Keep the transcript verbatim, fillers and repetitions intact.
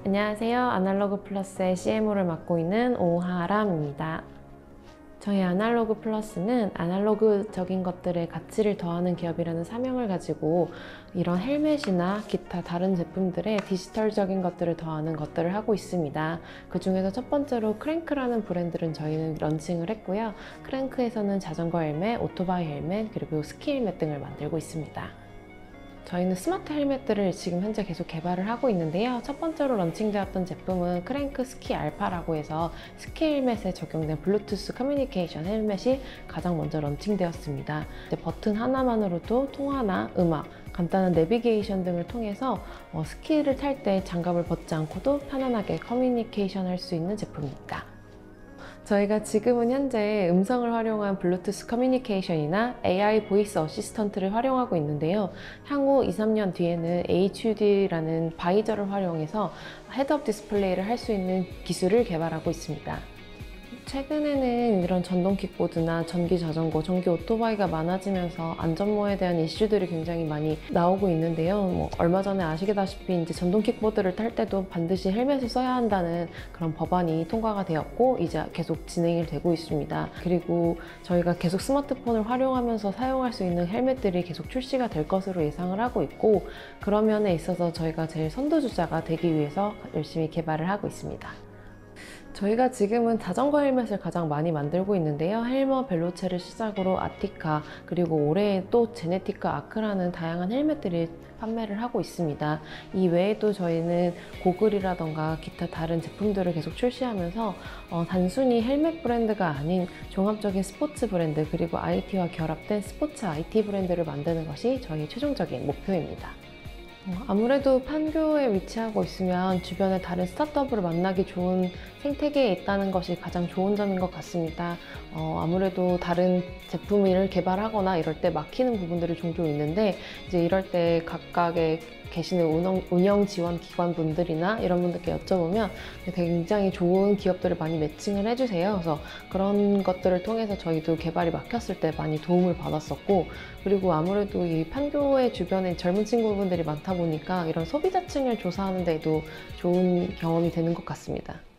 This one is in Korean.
안녕하세요. 아날로그 플러스의 씨엠오를 맡고 있는 오하람입니다. 저희 아날로그 플러스는 아날로그적인 것들의 가치를 더하는 기업이라는 사명을 가지고 이런 헬멧이나 기타 다른 제품들의 디지털적인 것들을 더하는 것들을 하고 있습니다. 그 중에서 첫 번째로 크랭크라는 브랜드를 저희는 런칭을 했고요. 크랭크에서는 자전거 헬멧, 오토바이 헬멧, 그리고 스키 헬멧 등을 만들고 있습니다. 저희는 스마트 헬멧들을 지금 현재 계속 개발을 하고 있는데요. 첫 번째로 런칭되었던 제품은 크랭크 스키 알파라고 해서 스키 헬멧에 적용된 블루투스 커뮤니케이션 헬멧이 가장 먼저 런칭되었습니다. 버튼 하나만으로도 통화나 음악, 간단한 내비게이션 등을 통해서 어, 스키를 탈 때 장갑을 벗지 않고도 편안하게 커뮤니케이션 할 수 있는 제품입니다. 저희가 지금은 현재 음성을 활용한 블루투스 커뮤니케이션이나 에이아이 보이스 어시스턴트를 활용하고 있는데요. 향후 이, 삼 년 뒤에는 에이치유디라는 바이저를 활용해서 헤드업 디스플레이를 할 수 있는 기술을 개발하고 있습니다. 최근에는 이런 전동 킥보드나 전기 자전거, 전기 오토바이가 많아지면서 안전모에 대한 이슈들이 굉장히 많이 나오고 있는데요. 뭐 얼마 전에 아시다시피 이제 전동 킥보드를 탈 때도 반드시 헬멧을 써야 한다는 그런 법안이 통과가 되었고 이제 계속 진행이 되고 있습니다. 그리고 저희가 계속 스마트폰을 활용하면서 사용할 수 있는 헬멧들이 계속 출시가 될 것으로 예상을 하고 있고 그런 면에 있어서 저희가 제일 선두주자가 되기 위해서 열심히 개발을 하고 있습니다. 저희가 지금은 자전거 헬멧을 가장 많이 만들고 있는데요. 헬머 벨로체를 시작으로 아티카, 그리고 올해 또 제네티크 아크라는 다양한 헬멧들이 판매를 하고 있습니다. 이 외에도 저희는 고글이라던가 기타 다른 제품들을 계속 출시하면서 어, 단순히 헬멧 브랜드가 아닌 종합적인 스포츠 브랜드 그리고 아이티와 결합된 스포츠 아이티 브랜드를 만드는 것이 저희 최종적인 목표입니다. 아무래도 판교에 위치하고 있으면 주변에 다른 스타트업을 만나기 좋은 생태계에 있다는 것이 가장 좋은 점인 것 같습니다. 어, 아무래도 다른 제품을 개발하거나 이럴 때 막히는 부분들이 종종 있는데 이제 이럴 때 각각의 계시는 운영, 운영 지원 기관 분들이나 이런 분들께 여쭤보면 굉장히 좋은 기업들을 많이 매칭을 해주세요. 그래서 그런 것들을 통해서 저희도 개발이 막혔을 때 많이 도움을 받았었고 그리고 아무래도 이 판교의 주변에 젊은 친구분들이 많다 보니까 이런 소비자층을 조사하는 데도 좋은 경험이 되는 것 같습니다.